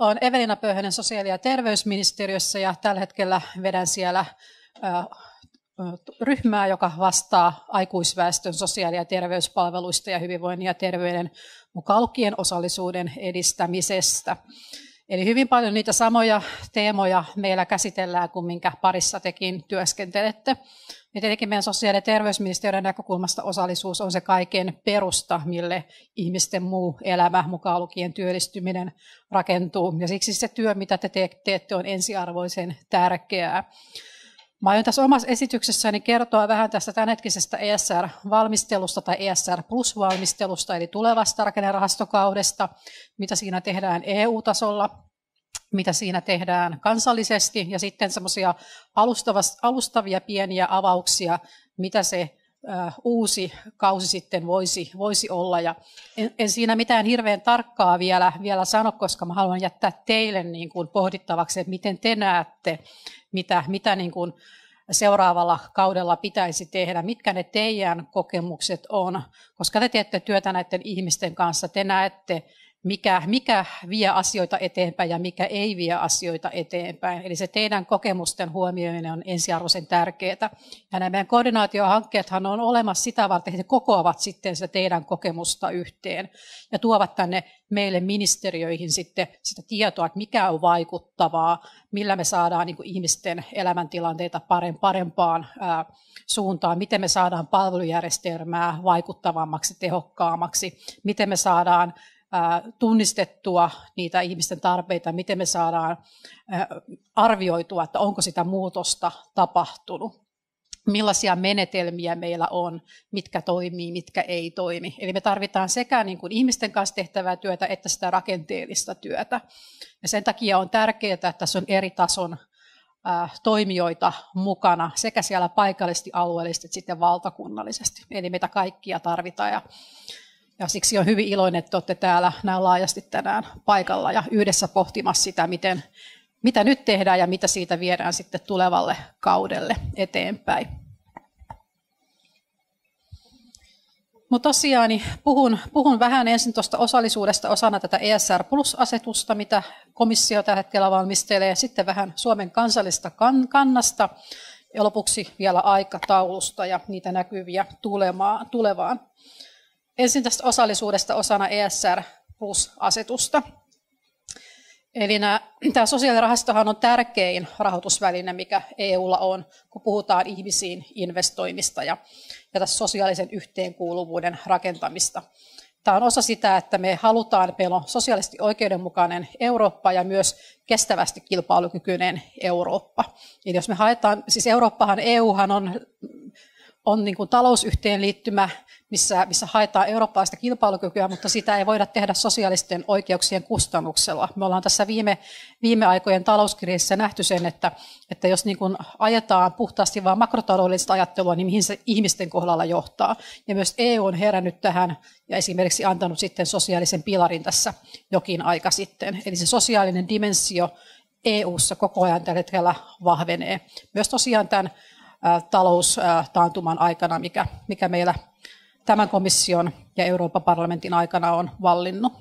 Olen Evelina Pöyhönen sosiaali- ja terveysministeriössä ja tällä hetkellä vedän siellä ryhmää, joka vastaa aikuisväestön sosiaali- ja terveyspalveluista ja hyvinvoinnin ja terveyden mukaan lukien osallisuuden edistämisestä. Eli hyvin paljon niitä samoja teemoja meillä käsitellään kuin minkä parissa tekin työskentelette. Ja tietenkin meidän sosiaali- ja terveysministeriön näkökulmasta osallisuus on se kaiken perusta, mille ihmisten muu elämä, mukaan lukien työllistyminen, rakentuu. Ja siksi se työ, mitä te teette, on ensiarvoisen tärkeää. Mä aion tässä omassa esityksessäni kertoa vähän tästä tämänhetkisestä ESR-valmistelusta tai ESR Plus-valmistelusta, eli tulevasta rakennerahastokaudesta, mitä siinä tehdään EU-tasolla, mitä siinä tehdään kansallisesti, ja sitten semmoisia alustavia pieniä avauksia, mitä se uusi kausi sitten voisi olla. Ja en siinä mitään hirveän tarkkaa vielä sano, koska mä haluan jättää teille niin kuin pohdittavaksi, että miten te näette, mitä niin kuin seuraavalla kaudella pitäisi tehdä, mitkä ne teidän kokemukset on, koska te teette työtä näiden ihmisten kanssa, te näette, mikä vie asioita eteenpäin ja mikä ei vie asioita eteenpäin. Eli se teidän kokemusten huomioiminen on ensiarvoisen tärkeää. Ja nämä meidän koordinaatiohankkeethan on olemassa sitä varten, että he kokoavat sitten sitä teidän kokemusta yhteen ja tuovat tänne meille ministeriöihin sitten sitä tietoa, että mikä on vaikuttavaa, millä me saadaan niin kuin ihmisten elämäntilanteita parempaan suuntaan, miten me saadaan palvelujärjestelmää vaikuttavammaksi, tehokkaammaksi, miten me saadaan tunnistettua niitä ihmisten tarpeita, miten me saadaan arvioitua, että onko sitä muutosta tapahtunut, millaisia menetelmiä meillä on, mitkä toimii, mitkä ei toimi. Eli me tarvitaan sekä niin kuin ihmisten kanssa tehtävää työtä että sitä rakenteellista työtä. Ja sen takia on tärkeää, että tässä on eri tason toimijoita mukana sekä siellä paikallisesti, alueellisesti että sitten valtakunnallisesti. Eli meitä kaikkia tarvitaan. Ja siksi on hyvin iloinen, että olette täällä näin laajasti tänään paikalla ja yhdessä pohtimassa sitä, mitä nyt tehdään ja mitä siitä viedään sitten tulevalle kaudelle eteenpäin. Mutta tosiaan niin puhun vähän ensin tuosta osallisuudesta osana tätä ESR Plus-asetusta, mitä komissio tällä hetkellä valmistelee, sitten vähän Suomen kansallista kannasta ja lopuksi vielä aikataulusta ja niitä näkyviä tulevaan. Ensin tästä osallisuudesta osana ESR Plus-asetusta. Eli tämä sosiaalirahastohan on tärkein rahoitusväline, mikä EUlla on, kun puhutaan ihmisiin investoimista ja tässä sosiaalisen yhteenkuuluvuuden rakentamista. Tämä on osa sitä, että me halutaan, että meillä on sosiaalisesti oikeudenmukainen Eurooppa ja myös kestävästi kilpailukykyinen Eurooppa. Eli jos me haetaan, siis EUhan on niin kuin talousyhteenliittymä, missä haetaan eurooppalaista kilpailukykyä, mutta sitä ei voida tehdä sosiaalisten oikeuksien kustannuksella. Me ollaan tässä viime aikojen talouskriisissä nähty sen, että jos niin kuin ajetaan puhtaasti vain makrotaloudellista ajattelua, niin mihin se ihmisten kohdalla johtaa. Ja myös EU on herännyt tähän ja esimerkiksi antanut sitten sosiaalisen pilarin tässä jokin aika sitten. Eli se sosiaalinen dimensio EU:ssa koko ajan tällä hetkellä vahvenee. Myös tosiaan tämän taloustaantuman aikana, mikä meillä tämän komission ja Euroopan parlamentin aikana on vallinnut.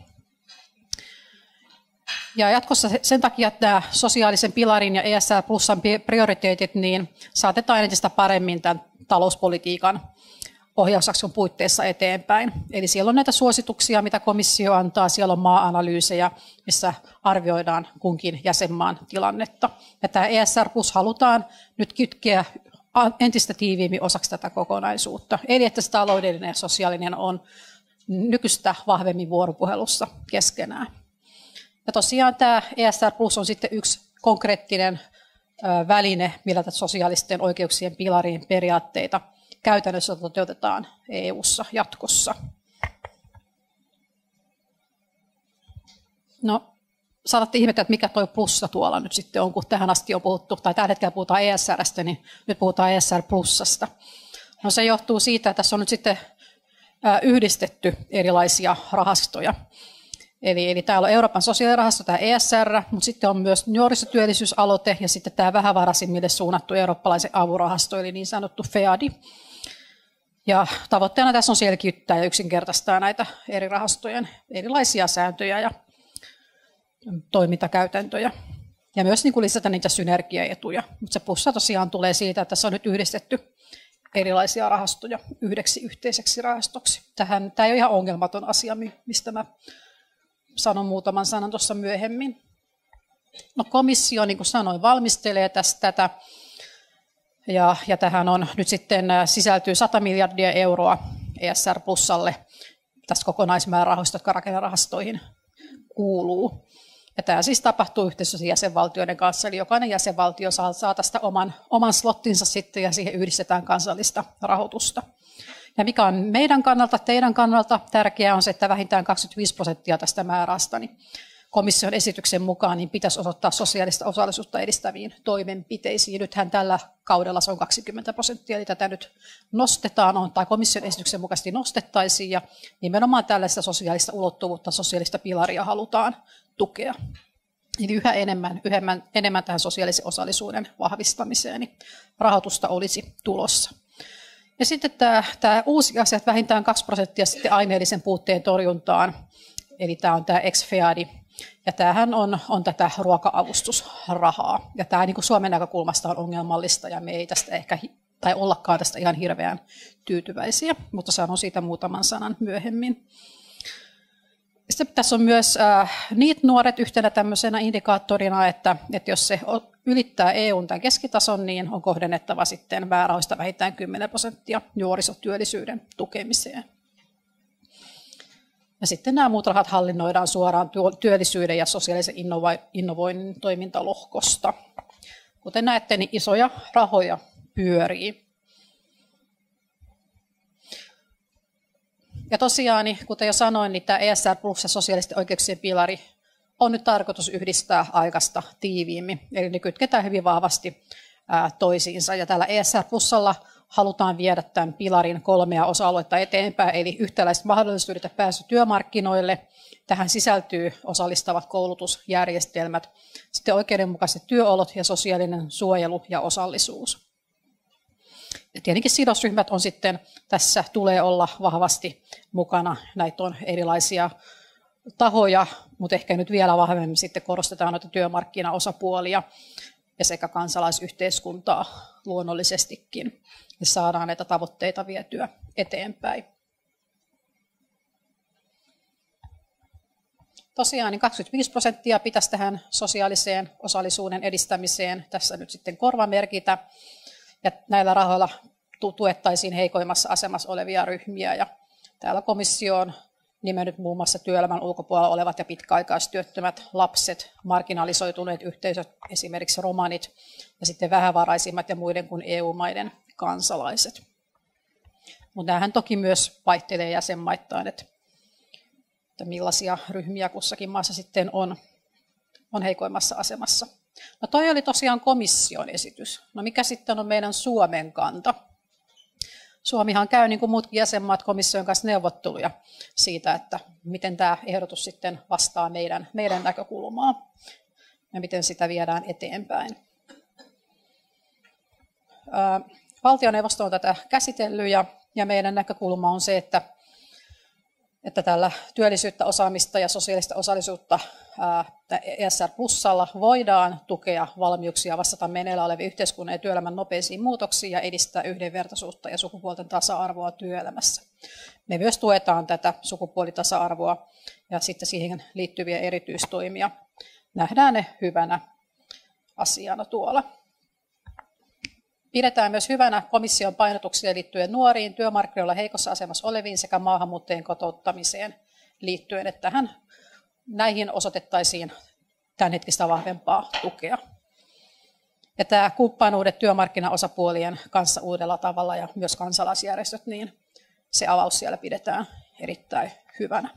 Ja jatkossa sen takia, että nämä sosiaalisen pilarin ja ESR Plusan prioriteetit niin saatetaan entistä paremmin tämän talouspolitiikan ohjausjakson puitteissa eteenpäin. Eli siellä on näitä suosituksia, mitä komissio antaa, siellä on maa-analyysejä, missä arvioidaan kunkin jäsenmaan tilannetta. Ja tämä ESR Plus halutaan nyt kytkeä entistä tiiviimmin osaksi tätä kokonaisuutta. Eli että se taloudellinen ja sosiaalinen on nykyistä vahvemmin vuoropuhelussa keskenään. Ja tosiaan tämä ESR Plus on sitten yksi konkreettinen väline, millä tätä sosiaalisten oikeuksien pilarin periaatteita käytännössä toteutetaan EU:ssa jatkossa. No, saatatte ihmetellä, että mikä tuo plussa tuolla nyt sitten on, kun tähän asti on puhuttu, tai tällä hetkellä puhutaan ESR:stä, niin nyt puhutaan ESR Plussasta. No se johtuu siitä, että tässä on nyt sitten yhdistetty erilaisia rahastoja. Eli täällä on Euroopan sosiaalirahasto, tämä ESR, mutta sitten on myös nuorisotyöllisyysaloite ja sitten tämä vähävaraisimmille suunnattu eurooppalaisen avurahasto, eli niin sanottu FEADI. Ja tavoitteena tässä on selkiyttää ja yksinkertaistaa näitä eri rahastojen erilaisia sääntöjä toimintakäytäntöjä. Ja myös niin kuin lisätä niitä synergiaetuja. Mutta se plussa tosiaan tulee siitä, että se on nyt yhdistetty erilaisia rahastoja yhdeksi yhteiseksi rahastoksi. Tämä ei ole ihan ongelmaton asia, mistä mä sanon muutaman sanan tuossa myöhemmin. No, komissio, niin kuin sanoin, valmistelee tätä. Ja tähän on nyt sitten sisältyy 100 miljardia euroa ESR Plusalle tästä kokonaismäärärahoista, jotka rakennerahastoihin kuuluu. Ja tämä siis tapahtuu yhteistyössä jäsenvaltioiden kanssa, eli jokainen jäsenvaltio saa tästä oman slottinsa sitten, ja siihen yhdistetään kansallista rahoitusta. Ja mikä on meidän kannalta, teidän kannalta tärkeää on se, että vähintään 25% tästä määrärahasta niin komission esityksen mukaan niin pitäisi osoittaa sosiaalista osallisuutta edistäviin toimenpiteisiin. Nythän tällä kaudella se on 20%, eli tätä nyt nostetaan, tai komission esityksen mukaisesti nostettaisiin, ja nimenomaan tällaista sosiaalista ulottuvuutta, sosiaalista pilaria halutaan tukea. Eli yhä enemmän tähän sosiaalisen osallisuuden vahvistamiseen niin rahoitusta olisi tulossa. Ja sitten tämä uusi asia, että vähintään 2% sitten aineellisen puutteen torjuntaan, eli tämä on tämä ex-FEAD, ja tämähän on tätä ruoka-avustusrahaa. Ja tämä niin kuin Suomen näkökulmasta on ongelmallista, ja me ei tästä ehkä, tai ollakaan tästä ihan hirveän tyytyväisiä, mutta sanon siitä muutaman sanan myöhemmin. Sitten tässä on myös niitä nuoret yhtenä tämmöisenä indikaattorina, että jos se ylittää EUn tämän keskitason, niin on kohdennettava sitten määrärahoista vähintään 10% nuorisotyöllisyyden tukemiseen. Ja sitten nämä muut rahat hallinnoidaan suoraan työllisyyden ja sosiaalisen innovoinnin toimintalohkosta. Kuten näette, niin isoja rahoja pyörii. Ja tosiaan, kuten jo sanoin, niin tämä ESR Plus ja sosiaalisten oikeuksien pilari on nyt tarkoitus yhdistää aikaista tiiviimmin. Eli ne kytketään hyvin vahvasti toisiinsa. Ja tällä ESR Plusalla halutaan viedä tämän pilarin 3 osa-aluetta eteenpäin, eli yhtäläiset mahdollisuudet ja pääsy työmarkkinoille. Tähän sisältyy osallistavat koulutusjärjestelmät, sitten oikeudenmukaiset työolot ja sosiaalinen suojelu ja osallisuus. Ja tietenkin sidosryhmät on sitten, tässä tulee olla vahvasti mukana, näitä on erilaisia tahoja, mutta ehkä nyt vielä vahvemmin sitten korostetaan noita työmarkkinaosapuolia ja sekä kansalaisyhteiskuntaa luonnollisestikin, ja saadaan näitä tavoitteita vietyä eteenpäin. Tosiaan niin 25% pitäisi tähän sosiaaliseen osallisuuden edistämiseen tässä nyt sitten korvamerkitä, ja näillä rahoilla tuettaisiin heikoimmassa asemassa olevia ryhmiä, ja täällä komissio on nimennyt muun muassa työelämän ulkopuolella olevat ja pitkäaikaistyöttömät, lapset, marginalisoituneet yhteisöt, esimerkiksi romanit, ja sitten vähävaraisimmat ja muiden kuin EU-maiden kansalaiset. Mutta nämähän toki myös vaihtelee jäsenmaittain, että millaisia ryhmiä kussakin maassa sitten on heikoimmassa asemassa. No toi oli tosiaan komission esitys. No mikä sitten on meidän Suomen kanta? Suomihan käy niin kuin muutkin jäsenmaat komission kanssa neuvotteluja siitä, että miten tämä ehdotus sitten vastaa meidän näkökulmaa ja miten sitä viedään eteenpäin. Valtioneuvosto on tätä käsitellyt ja meidän näkökulma on se, että tällä työllisyyttä, osaamista ja sosiaalista osallisuutta ESR Plusalla voidaan tukea valmiuksia vastata meneillään oleviin yhteiskunnan ja työelämän nopeisiin muutoksiin ja edistää yhdenvertaisuutta ja sukupuolten tasa-arvoa työelämässä. Me myös tuetaan tätä sukupuolitasa-arvoa ja sitten siihen liittyviä erityistoimia. Nähdään ne hyvänä asiana tuolla. Pidetään myös hyvänä komission painotuksia liittyen nuoriin, työmarkkinoilla heikossa asemassa oleviin sekä maahanmuuttajien kotouttamiseen liittyen, että näihin osoitettaisiin tämänhetkistä vahvempaa tukea. Ja tämä kumppanuudet työmarkkinaosapuolien kanssa uudella tavalla ja myös kansalaisjärjestöt, niin se avaus siellä pidetään erittäin hyvänä.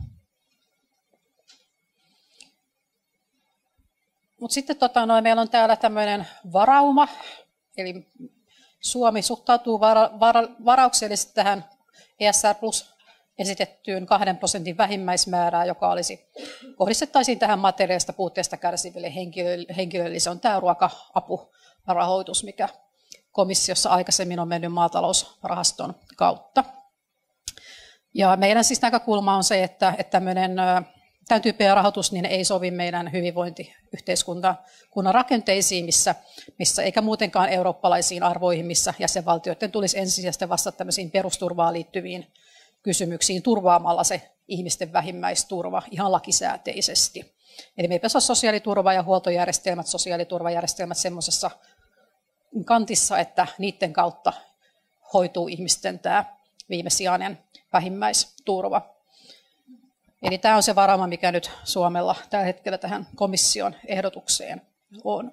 Mutta sitten meillä on täällä tämmöinen varauma, eli Suomi suhtautuu varauksellisesti tähän ESR Plus esitettyyn 2% vähimmäismäärää, joka kohdistettaisiin tähän materiaalista puutteesta kärsiville henkilöille. Se on tämä ruoka-apurahoitus, mikä komissiossa aikaisemmin on mennyt maatalousrahaston kautta. Ja meidän siis näkökulma on se, että tämmöinen tämän tyyppinen rahoitus niin ei sovi meidän hyvinvointiyhteiskunnan rakenteisiin, missä eikä muutenkaan eurooppalaisiin arvoihin, missä jäsenvaltioiden tulisi ensisijaisesti vastata tämmöisiin perusturvaan liittyviin kysymyksiin turvaamalla se ihmisten vähimmäisturva ihan lakisääteisesti. Eli me ei saa sosiaaliturva- ja huoltojärjestelmät, sosiaaliturvajärjestelmät semmoisessa kantissa, että niiden kautta hoituu ihmisten tämä viimesijainen vähimmäisturva. Eli tämä on se varauma, mikä nyt Suomella tällä hetkellä tähän komission ehdotukseen on.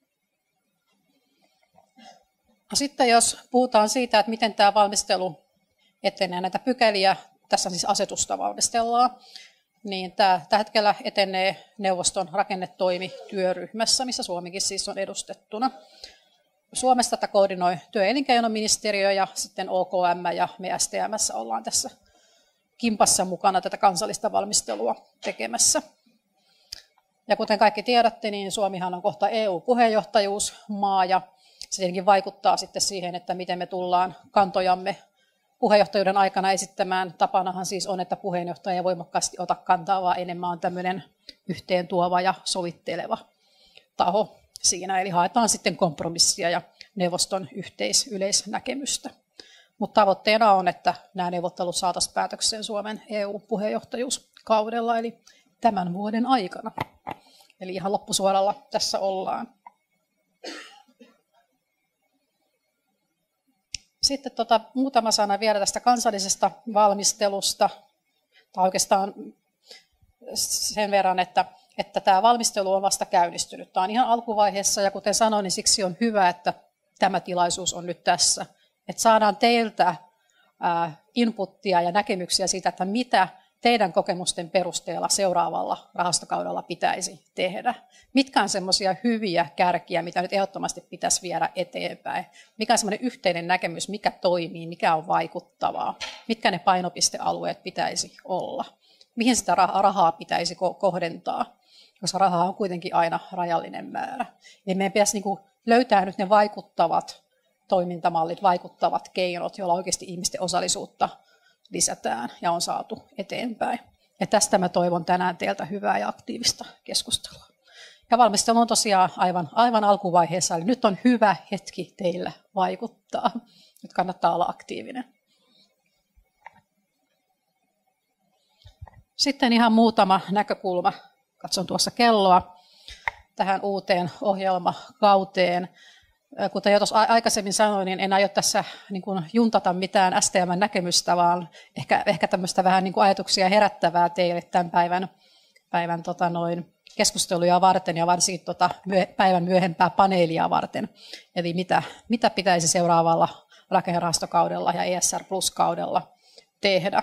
Sitten jos puhutaan siitä, että miten tämä valmistelu etenee, näitä pykäliä, tässä siis asetusta valmistellaan, niin tämä tällä hetkellä etenee neuvoston rakennetoimityöryhmässä, missä Suomikin siis on edustettuna. Suomesta tätä koordinoi työ- ja elinkeinoministeriö ja sitten OKM ja me STM:ssä ollaan tässä kimpassa mukana tätä kansallista valmistelua tekemässä. Ja kuten kaikki tiedätte, niin Suomihan on kohta EU-puheenjohtajuusmaa ja se tietenkin vaikuttaa sitten siihen, että miten me tullaan kantojamme puheenjohtajuuden aikana esittämään. Tapanahan siis on, että puheenjohtaja ei voimakkaasti ota kantaa, vaan enemmän on tämmöinen yhteen tuova ja sovitteleva taho siinä. Eli haetaan sitten kompromissia ja neuvoston yleisnäkemystä. Mutta tavoitteena on, että nämä neuvottelut saataisiin päätökseen Suomen EU-puheenjohtajuuskaudella, eli tämän vuoden aikana. Eli ihan loppusuoralla tässä ollaan. Sitten muutama sana vielä tästä kansallisesta valmistelusta, tai oikeastaan sen verran, että tämä valmistelu on vasta käynnistynyt. Tämä on ihan alkuvaiheessa, ja kuten sanoin, niin siksi on hyvä, että tämä tilaisuus on nyt tässä. Että saadaan teiltä inputtia ja näkemyksiä siitä, että mitä teidän kokemusten perusteella seuraavalla rahastokaudella pitäisi tehdä. Mitkä on semmoisia hyviä kärkiä, mitä nyt ehdottomasti pitäisi viedä eteenpäin? Mikä on semmoinen yhteinen näkemys, mikä toimii, mikä on vaikuttavaa? Mitkä ne painopistealueet pitäisi olla? Mihin sitä rahaa pitäisi kohdentaa? Koska rahaa on kuitenkin aina rajallinen määrä. Eli meidän pitäisi löytää nyt ne vaikuttavat toimintamallit, vaikuttavat keinot, joilla oikeasti ihmisten osallisuutta lisätään ja on saatu eteenpäin. Ja tästä mä toivon tänään teiltä hyvää ja aktiivista keskustelua. Ja valmistelu on tosiaan aivan alkuvaiheessa, eli nyt on hyvä hetki teillä vaikuttaa. Nyt kannattaa olla aktiivinen. Sitten ihan muutama näkökulma, katson tuossa kelloa, tähän uuteen ohjelmakauteen. Kuten jo tuossa aikaisemmin sanoin, niin en aio tässä juntata mitään STM-näkemystä, vaan ehkä tämmöistä vähän ajatuksia herättävää teille tämän päivän keskusteluja varten ja varsinkin päivän myöhempää paneelia varten. Eli mitä pitäisi seuraavalla rakennerahastokaudella ja ESR Plus-kaudella tehdä.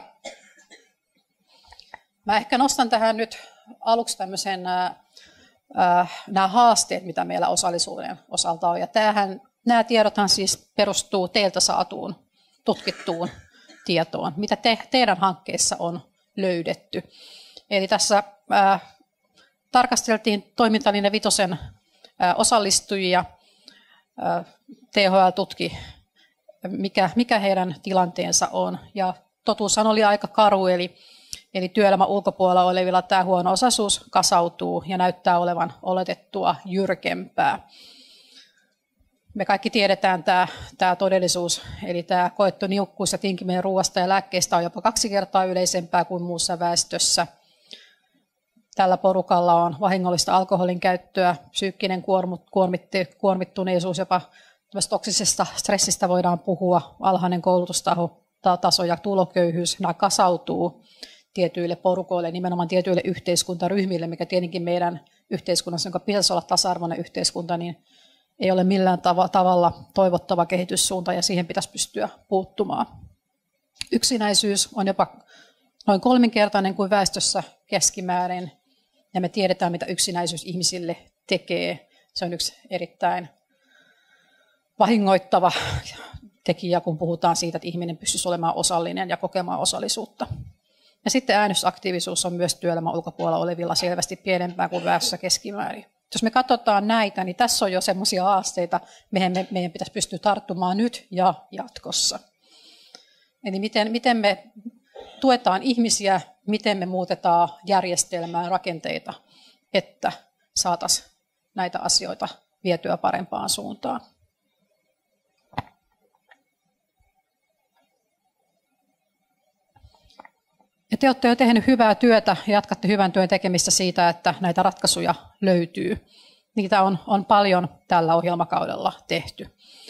Mä ehkä nostan tähän nyt aluksi tämmöisen nämä haasteet, mitä meillä osallisuuden osalta on. Ja nämä tiedothan siis perustuu teiltä saatuun tutkittuun tietoon, mitä teidän hankkeessa on löydetty. Eli tässä tarkasteltiin toimintalinja Vitosen osallistujia. THL tutki, mikä heidän tilanteensa on. Ja totuushan oli aika karu, eli työelämän ulkopuolella olevilla tämä huono-osaisuus kasautuu ja näyttää olevan oletettua jyrkempää. Me kaikki tiedetään tämä todellisuus, eli tämä koettu niukkuus ja tinkiminen ruoasta ja lääkkeistä on jopa 2 kertaa yleisempää kuin muussa väestössä. Tällä porukalla on vahingollista alkoholin käyttöä, psyykkinen kuormittuneisuus, jopa toksisesta stressistä voidaan puhua, alhainen koulutustaso ja tuloköyhyys, nämä kasautuu tietyille porukoille, nimenomaan tietyille yhteiskuntaryhmille, mikä tietenkin meidän yhteiskunnassa, jonka pitäisi olla tasa-arvoinen yhteiskunta, niin ei ole millään tavalla toivottava kehityssuunta ja siihen pitäisi pystyä puuttumaan. Yksinäisyys on jopa noin 3-kertainen kuin väestössä keskimäärin ja me tiedetään, mitä yksinäisyys ihmisille tekee. Se on yksi erittäin vahingoittava tekijä, kun puhutaan siitä, että ihminen pystyisi olemaan osallinen ja kokemaan osallisuutta. Ja sitten äänestysaktiivisuus on myös työelämän ulkopuolella olevilla selvästi pienempää kuin väestössä keskimäärin. Jos me katsotaan näitä, niin tässä on jo semmoisia haasteita, meidän pitäisi pystyä tarttumaan nyt ja jatkossa. Eli miten me tuetaan ihmisiä, miten me muutetaan järjestelmää, rakenteita, että saataisiin näitä asioita vietyä parempaan suuntaan. Ja te olette jo tehneet hyvää työtä ja jatkatte hyvän työn tekemistä siitä, että näitä ratkaisuja löytyy. Niitä on paljon tällä ohjelmakaudella tehty.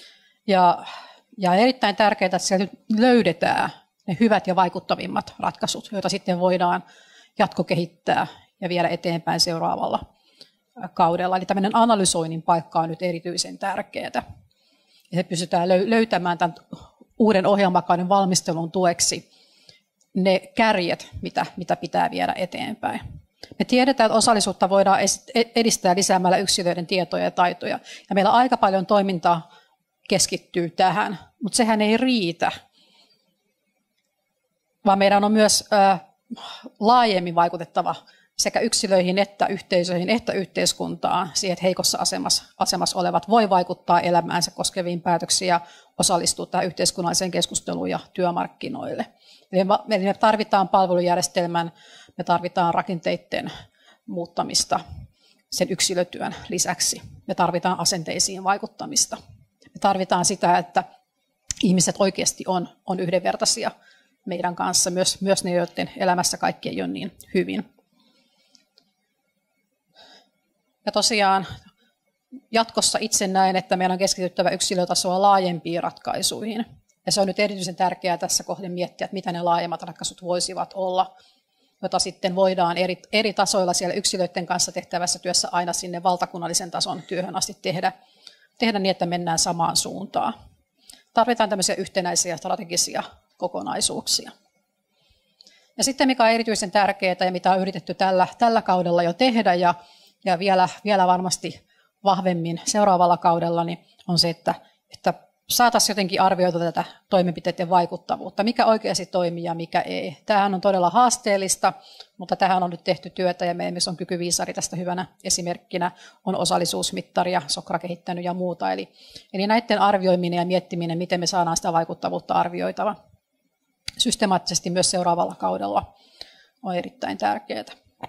Ja erittäin tärkeää, että sieltä löydetään ne hyvät ja vaikuttavimmat ratkaisut, joita sitten voidaan jatkokehittää ja viedä eteenpäin seuraavalla kaudella. Eli tämmöinen analysoinnin paikka on nyt erityisen tärkeää. Ja se pystytään löytämään tämän uuden ohjelmakauden valmistelun tueksi ne kärjet, mitä pitää viedä eteenpäin. Me tiedetään, että osallisuutta voidaan edistää lisäämällä yksilöiden tietoja ja taitoja. Ja meillä aika paljon toimintaa keskittyy tähän, mutta sehän ei riitä, vaan meidän on myös laajemmin vaikutettava sekä yksilöihin että yhteisöihin että yhteiskuntaan siihen, että heikossa asemassa olevat voi vaikuttaa elämäänsä koskeviin päätöksiin ja osallistua tähän yhteiskunnalliseen keskusteluun ja työmarkkinoille. Eli me tarvitaan palvelujärjestelmän, me tarvitaan rakenteiden muuttamista sen yksilötyön lisäksi. Me tarvitaan asenteisiin vaikuttamista. Me tarvitaan sitä, että ihmiset oikeasti on yhdenvertaisia meidän kanssa, myös ne, joiden elämässä kaikki ei ole niin hyvin. Ja tosiaan jatkossa itse näen, että meidän on keskityttävä yksilötasoa laajempiin ratkaisuihin. Ja se on nyt erityisen tärkeää tässä kohden miettiä, että mitä ne laajemmat ratkaisut voisivat olla, jota sitten voidaan eri tasoilla siellä yksilöiden kanssa tehtävässä työssä aina sinne valtakunnallisen tason työhön asti tehdä niin, että mennään samaan suuntaan. Tarvitaan tämmöisiä yhtenäisiä strategisia kokonaisuuksia. Ja sitten mikä on erityisen tärkeää ja mitä on yritetty tällä kaudella jo tehdä ja vielä varmasti vahvemmin seuraavalla kaudella, niin on se, että saataisiin jotenkin arvioida tätä toimenpiteiden vaikuttavuutta, mikä oikeasti toimii ja mikä ei. Tämähän on todella haasteellista, mutta tähän on nyt tehty työtä ja meillä on kykyviisari tästä hyvänä esimerkkinä, on osallisuusmittari ja Sokra kehittänyt ja muuta. Eli näiden arvioiminen ja miettiminen, miten me saadaan sitä vaikuttavuutta arvioitava systemaattisesti myös seuraavalla kaudella on erittäin tärkeää.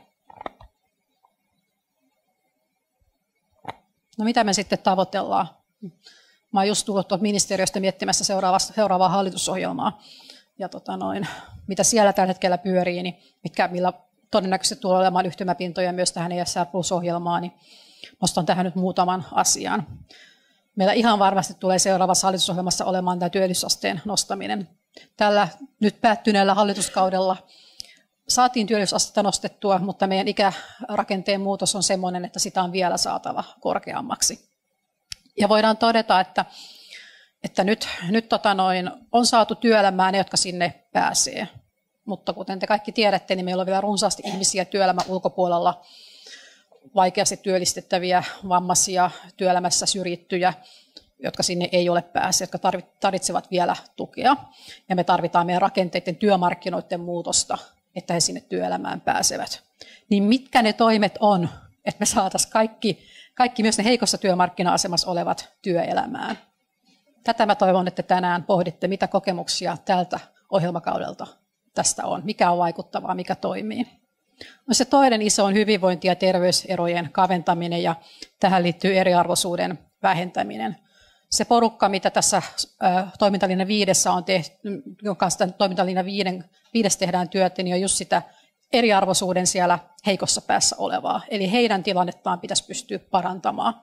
No mitä me sitten tavoitellaan? Mä oon just tullut ministeriöstä miettimässä seuraavaa hallitusohjelmaa ja mitä siellä tällä hetkellä pyörii, niin millä todennäköisesti tulee olemaan yhtymäpintoja myös tähän ESR Plus-ohjelmaan, niin nostan tähän nyt muutaman asian. Meillä ihan varmasti tulee seuraavassa hallitusohjelmassa olemaan tämä työllisyysasteen nostaminen. Tällä nyt päättyneellä hallituskaudella saatiin työllisyysastetta nostettua, mutta meidän ikärakenteen muutos on sellainen, että sitä on vielä saatava korkeammaksi. Ja voidaan todeta, että nyt on saatu työelämään ne, jotka sinne pääsee. Mutta kuten te kaikki tiedätte, niin meillä on vielä runsaasti ihmisiä työelämän ulkopuolella, vaikeasti työllistettäviä, vammaisia, työelämässä syrjittyjä, jotka sinne ei ole päässeet, jotka tarvitsevat vielä tukea. Ja me tarvitaan meidän rakenteiden työmarkkinoiden muutosta, että he sinne työelämään pääsevät. Niin mitkä ne toimet on, että me saataisiin kaikki myös ne heikossa työmarkkina-asemassa olevat työelämään. Tätä mä toivon, että tänään pohditte, mitä kokemuksia tältä ohjelmakaudelta tästä on, mikä on vaikuttavaa, mikä toimii. No se toinen iso on hyvinvointi- ja terveyserojen kaventaminen ja tähän liittyy eriarvoisuuden vähentäminen. Se porukka, mitä tässä toimintalinja 5 on tehty, jonka toimintalinja 5 tehdään työtä, niin on just sitä eriarvoisuuden siellä heikossa päässä olevaa. Eli heidän tilannettaan pitäisi pystyä parantamaan.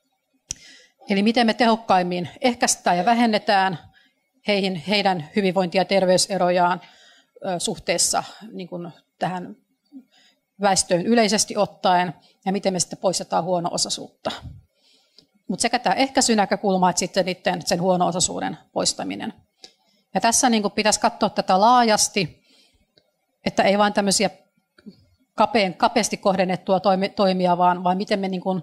Eli miten me tehokkaimmin ehkäistään ja vähennetään heidän hyvinvointi- ja terveyserojaan suhteessa niin kuin tähän väestöön yleisesti ottaen, ja miten me sitten poistetaan huono-osaisuutta. Mutta sekä tämä ehkäisynäkökulma, että sitten sen huono-osaisuuden poistaminen. Ja tässä niin kuin pitäisi katsoa tätä laajasti, että ei vain tämmöisiä kapeasti kohdennettua toimia, vaan miten me niin kuin,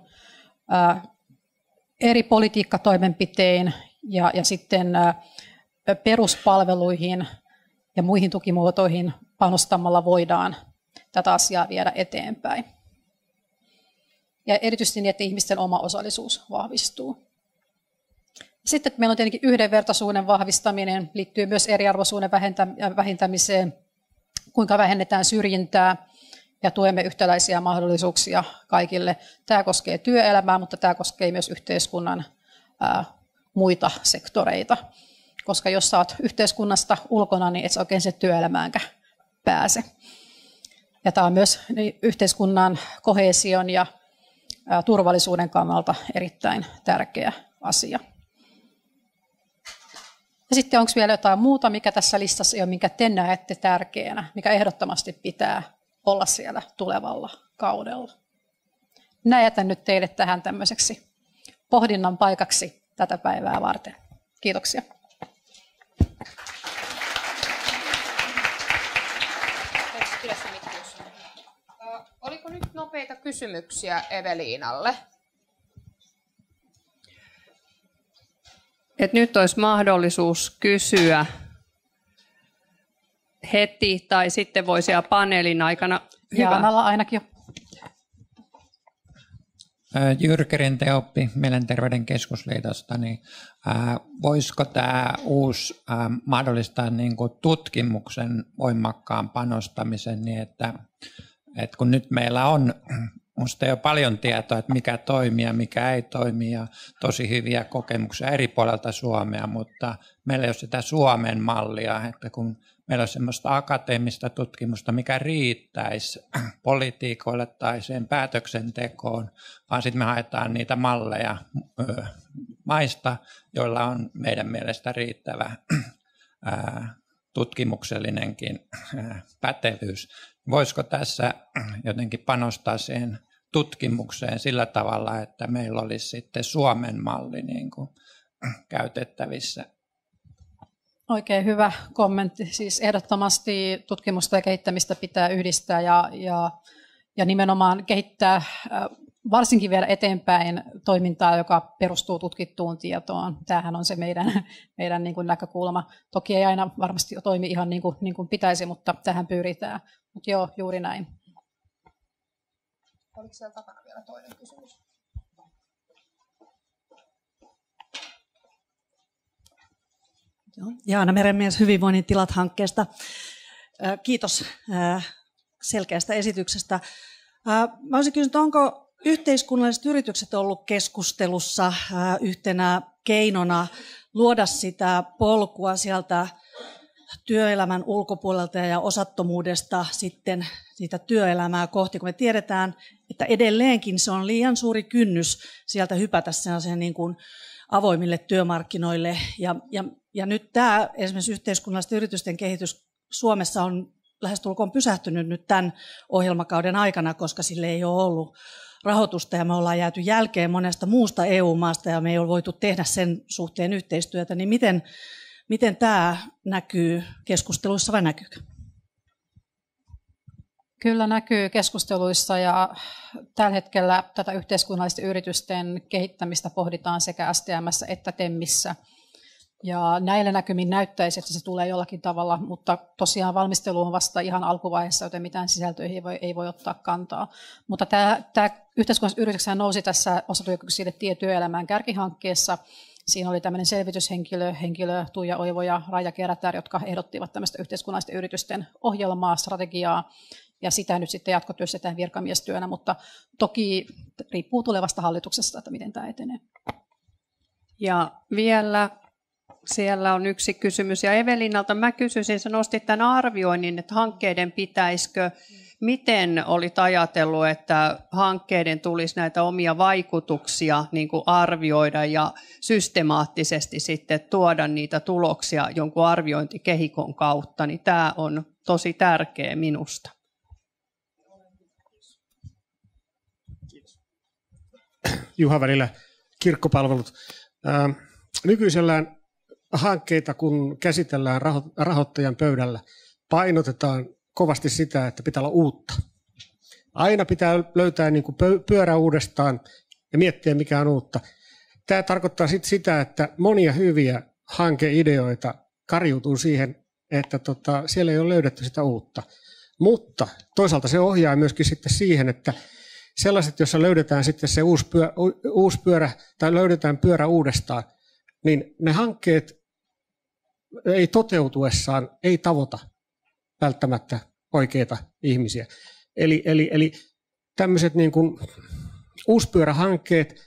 eri politiikkatoimenpitein ja sitten peruspalveluihin ja muihin tukimuotoihin panostamalla voidaan tätä asiaa viedä eteenpäin. Ja erityisesti niin, että ihmisten oma osallisuus vahvistuu. Sitten meillä on tietenkin yhdenvertaisuuden vahvistaminen, liittyy myös eriarvoisuuden vähentämiseen. kuinka vähennetään syrjintää ja tuemme yhtäläisiä mahdollisuuksia kaikille. Tämä koskee työelämää, mutta tämä koskee myös yhteiskunnan muita sektoreita. Koska jos sä oot yhteiskunnasta ulkona, niin et sä oikein se työelämäänkään pääse. Ja tämä on myös yhteiskunnan koheesion ja turvallisuuden kannalta erittäin tärkeä asia. Ja sitten onko vielä jotain muuta, mikä tässä listassa on, minkä te näette tärkeänä, mikä ehdottomasti pitää olla siellä tulevalla kaudella? Jätän nyt teille tähän tämmöiseksi pohdinnan paikaksi tätä päivää varten. Kiitoksia. Oliko nyt nopeita kysymyksiä Eveliinalle? Nyt olisi mahdollisuus kysyä heti tai sitten voi siellä paneelin aikana. Jaanalla ainakin jo. Jyrkerin Teoppi Mielenterveyden keskusliitosta, niin voisiko tämä uusi mahdollistaa niin kuin tutkimuksen voimakkaan panostamisen niin, että kun nyt meillä on minusta jo paljon tietoa, että mikä toimii ja mikä ei toimi ja tosi hyviä kokemuksia eri puolelta Suomea, mutta meillä ei ole sitä Suomen mallia, että kun meillä on sellaista akateemista tutkimusta, mikä riittäisi politiikoille tai sen päätöksentekoon, vaan sitten me haetaan niitä malleja maista, joilla on meidän mielestä riittävä tutkimuksellinenkin pätevyys. Voisiko tässä jotenkin panostaa siihen tutkimukseen sillä tavalla, että meillä olisi sitten Suomen malli niin kuin käytettävissä? Oikein hyvä kommentti. Siis ehdottomasti tutkimusta ja kehittämistä pitää yhdistää ja nimenomaan kehittää varsinkin vielä eteenpäin toimintaa, joka perustuu tutkittuun tietoon. Tämähän on se meidän niin kuin näkökulma. Toki ei aina varmasti toimi ihan niin kuin pitäisi, mutta tähän pyritään. Mutta joo, juuri näin. Oliko siellä takana vielä toinen kysymys? Jaana Merenmies Hyvinvoinnin tilat -hankkeesta. Kiitos selkeästä esityksestä. Mä olisin kysynyt, onko yhteiskunnalliset yritykset ollut keskustelussa yhtenä keinona luoda sitä polkua sieltä työelämän ulkopuolelta ja osattomuudesta sitten siitä työelämää kohti, kun me tiedetään, että edelleenkin se on liian suuri kynnys sieltä hypätä sellaiseen niin kuin avoimille työmarkkinoille. Ja nyt tämä esimerkiksi yhteiskunnallisten yritysten kehitys Suomessa on lähestulkoon pysähtynyt nyt tämän ohjelmakauden aikana, koska sille ei ole ollut rahoitusta ja me ollaan jääty jälkeen monesta muusta EU-maasta ja me ei ole voitu tehdä sen suhteen yhteistyötä. Niin miten tämä näkyy keskusteluissa vai näkyykö? Kyllä näkyy keskusteluissa ja tällä hetkellä tätä yhteiskunnallisten yritysten kehittämistä pohditaan sekä STM:ssä että TEMissä. Ja näillä näkymin näyttäisi, että se tulee jollakin tavalla, mutta tosiaan valmistelu on vasta ihan alkuvaiheessa, joten mitään sisältöihin ei voi ottaa kantaa. Mutta tämä yhteiskunnalliset yritykset nousi tässä osatyökykyisille tie työelämään kärkihankkeessa. Siinä oli tämmöinen selvityshenkilö Tuija Oivo ja Raija Kerätär, jotka ehdottivat tämmöistä yhteiskunnallisten yritysten ohjelmaa, strategiaa, ja sitä nyt sitten jatkotyöstetään virkamiestyönä, mutta toki riippuu tulevasta hallituksesta, että miten tämä etenee. Ja vielä siellä on yksi kysymys, ja Evelinalta mä kysyisin, sä nostit tämän arvioinnin, että hankkeiden pitäisikö, miten olit ajatellut, että hankkeiden tulisi näitä omia vaikutuksia niin kuin arvioida ja systemaattisesti sitten tuoda niitä tuloksia jonkun arviointikehikon kautta, niin tämä on tosi tärkeä minusta. Juha Välillä, Kirkkopalvelut. Nykyisellään hankkeita, kun käsitellään rahoittajan pöydällä, painotetaan kovasti sitä, että pitää olla uutta. Aina pitää löytää niin kuin pyörä uudestaan ja miettiä, mikä on uutta. Tämä tarkoittaa sitten sitä, että monia hyviä hankeideoita kariutuu siihen, että siellä ei ole löydetty sitä uutta. Mutta toisaalta se ohjaa myöskin sitten siihen, että sellaiset, joissa löydetään sitten se uusi pyörä tai löydetään pyörä uudestaan, niin ne hankkeet ei toteutuessaan ei tavoita välttämättä oikeita ihmisiä. Eli tämmöiset niin kuin uuspyörähankkeet,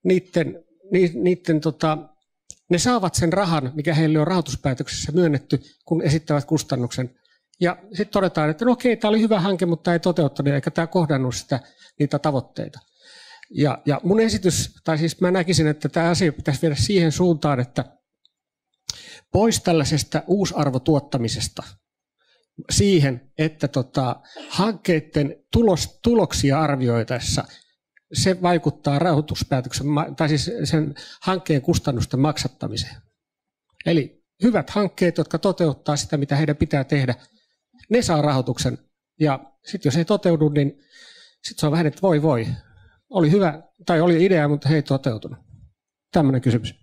ne saavat sen rahan, mikä heille on rahoituspäätöksessä myönnetty, kun esittävät kustannuksen. Ja sitten todetaan, että no okei, tämä oli hyvä hanke, mutta ei toteuttanut eikä tämä kohdannut niitä tavoitteita. Ja mun esitys, tai siis mä näkisin, että tämä asia pitäisi viedä siihen suuntaan, että pois tällaisesta uusarvotuottamisesta siihen, että hankkeiden tuloksia arvioitaessa se vaikuttaa rahoituspäätöksen, tai siis sen hankkeen kustannusten maksattamiseen. Eli hyvät hankkeet, jotka toteuttaa sitä, mitä heidän pitää tehdä, ne saa rahoituksen. Ja sitten jos ei toteudu, niin sitten se on vähän, että voi. Oli hyvä, tai oli idea, mutta he ei toteutunut. Tämmöinen kysymys.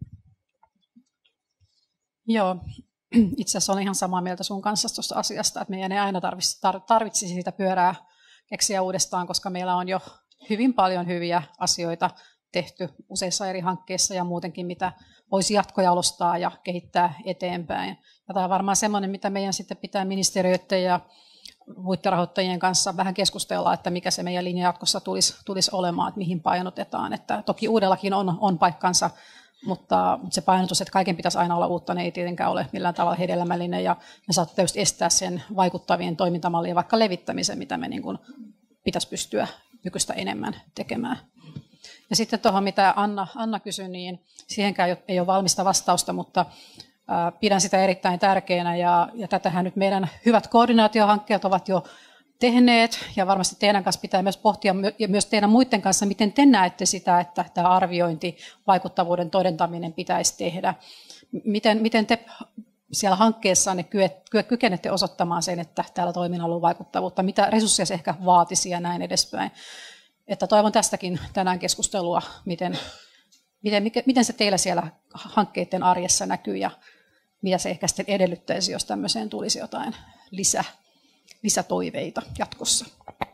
Joo, itse asiassa olen ihan samaa mieltä sun kanssa tuosta asiasta, että meidän ei aina tarvitsisi sitä pyörää keksiä uudestaan, koska meillä on jo hyvin paljon hyviä asioita tehty useissa eri hankkeissa ja muutenkin, mitä voisi jatkojalostaa ja kehittää eteenpäin. Ja tämä on varmaan semmoinen, mitä meidän sitten pitää ministeriöiden ja muiden rahoittajien kanssa vähän keskustella, että mikä se meidän linja jatkossa tulisi olemaan, että mihin painotetaan. Että toki uudellakin on paikkansa, mutta se painotus, että kaiken pitäisi aina olla uutta, ne ei tietenkään ole millään tavalla hedelmällinen ja me saattaa tietysti estää sen vaikuttavien toimintamallien vaikka levittämisen, mitä me niin kuin pitäisi pystyä nykyistä enemmän tekemään. Ja sitten tuohon, mitä Anna kysyi, niin siihenkään ei ole valmista vastausta, mutta pidän sitä erittäin tärkeänä ja tätähän nyt meidän hyvät koordinaatiohankkeet ovat jo tehneet ja varmasti teidän kanssa pitää myös pohtia ja myös teidän muiden kanssa, miten te näette sitä, että tämä arviointi, vaikuttavuuden todentaminen pitäisi tehdä. Miten te siellä hankkeessanne kykenette osoittamaan sen, että täällä toiminnalla on vaikuttavuutta, mitä resursseja se ehkä vaatisi ja näin edespäin. Että toivon tästäkin tänään keskustelua, miten se teillä siellä hankkeiden arjessa näkyy ja mitä se ehkä sitten edellyttäisi, jos tämmöiseen tulisi jotain lisätoiveita jatkossa.